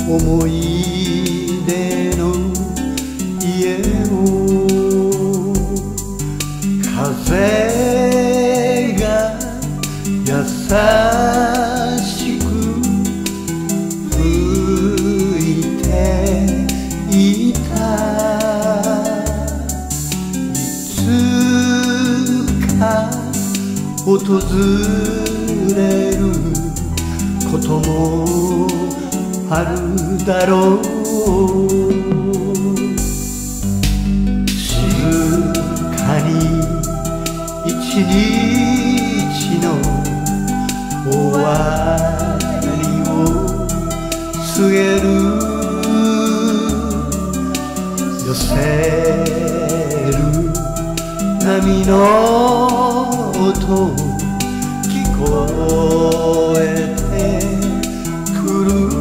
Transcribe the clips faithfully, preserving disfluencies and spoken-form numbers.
思い出の家を風が優しく吹いていた。いつか訪れることもあるだろう。静かに一日の終わりを告げる。寄せる波の音聞こえてくる。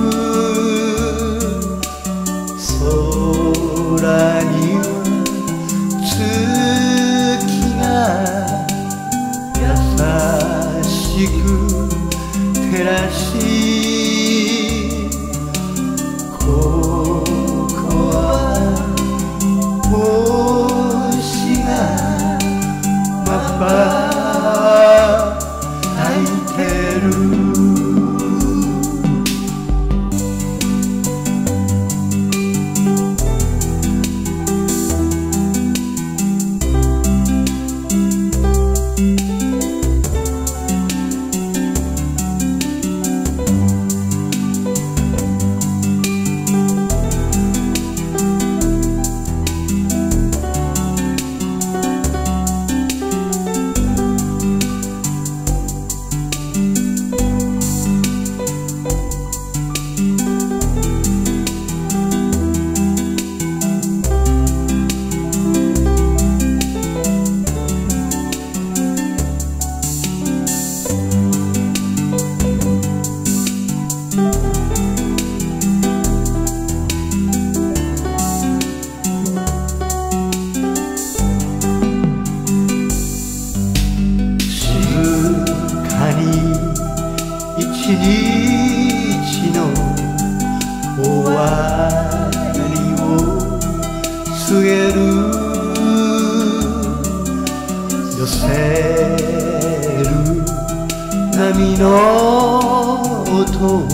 空には月が優しく照らし、ここは星がまばたいてる。一日の終わりを告げる。寄せる波の音